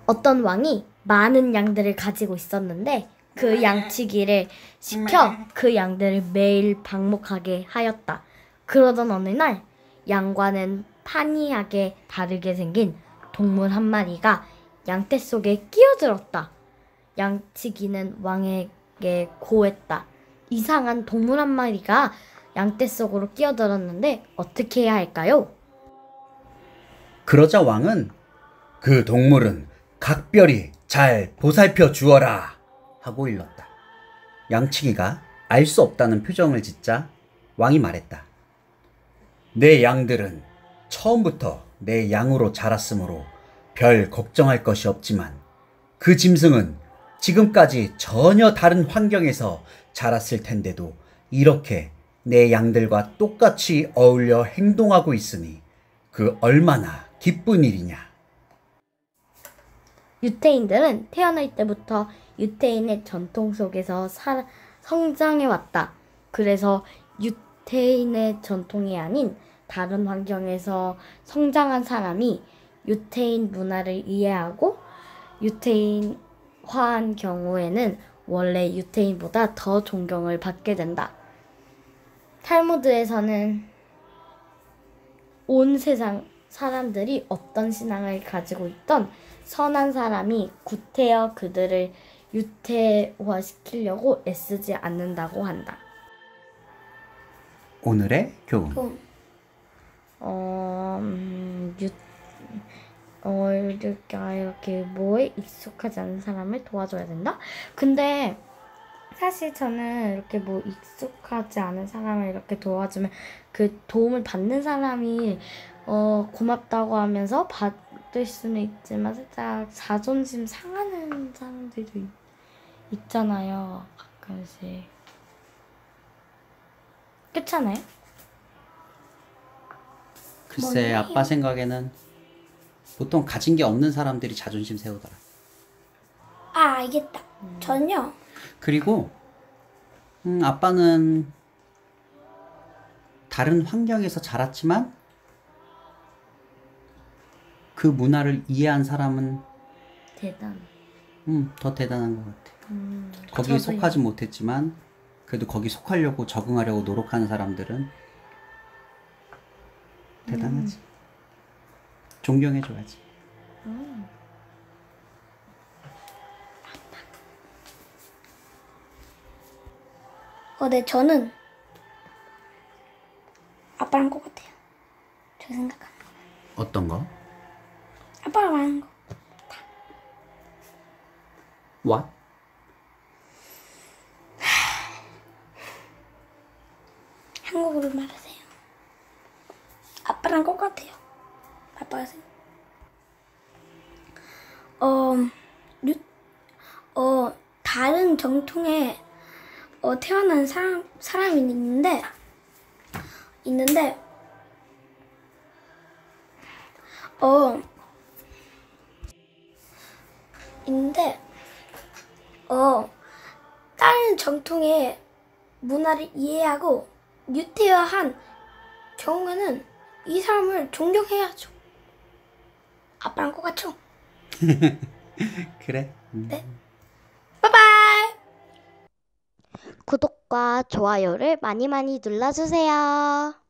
어떤 왕이 많은 양들을 가지고 있었는데 그 양치기를 시켜 그 양들을 매일 방목하게 하였다. 그러던 어느 날 양과는 판이하게 다르게 생긴 동물 한 마리가 양떼 속에 끼어들었다. 양치기는 왕에게 고했다. 이상한 동물 한 마리가 양떼 속으로 끼어들었는데 어떻게 해야 할까요? 그러자 왕은 그 동물은 각별히 잘 보살펴 주어라 하고 일렀다. 양치기가 알 수 없다는 표정을 짓자 왕이 말했다. 내 양들은 처음부터 내 양으로 자랐으므로 별 걱정할 것이 없지만 그 짐승은 지금까지 전혀 다른 환경에서 자랐을 텐데도 이렇게 내 양들과 똑같이 어울려 행동하고 있으니 그 얼마나 기쁜 일이냐. 유태인들은 태어날 때부터 유태인의 전통 속에서 성장해 왔다. 그래서 유태인의 전통이 아닌 다른 환경에서 성장한 사람이 유태인 문화를 이해하고 유태인화한 경우에는 원래 유태인보다 더 존경을 받게 된다. 탈무드에서는 온 세상 사람들이 없던 신앙을 가지고 있던 선한 사람이 구태여 그들을 유태화시키려고 애쓰지 않는다고 한다. 오늘의 교훈. 이렇게 뭐에 익숙하지 않은 사람을 도와줘야 된다? 근데 사실 저는 이렇게 뭐 익숙하지 않은 사람을 이렇게 도와주면 그 도움을 받는 사람이 고맙다고 하면서 받을 수는 있지만 살짝 자존심 상하는 사람들도 있잖아요. 가끔씩. 그렇잖아요? 글쎄, 아빠 생각에는 보통 가진 게 없는 사람들이 자존심 세우더라. 아, 알겠다. 전요. 그리고 아빠는 다른 환경에서 자랐지만 그 문화를 이해한 사람은 더 대단한 것 같아. 거기에 속하지 못했지만 그래도 거기 속하려고 적응하려고 노력하는 사람들은 대단하지. 존경해줘야지. 네, 저는 아빠랑 똑같아요. 저 생각하는 거. 어떤 거? 아빠가 말하는 거. What? 한국어로 말하세요. 아빠랑 똑같아요. 아빠가 생각. 다른 정통에 태어난 사람이 있는데 다른 정통의 문화를 이해하고 유태화한 경우에는 이 사람을 존경해야죠. 아빠랑 똑같죠? 그래. 네. 바이바이. 구독과 좋아요를 많이 많이 눌러주세요.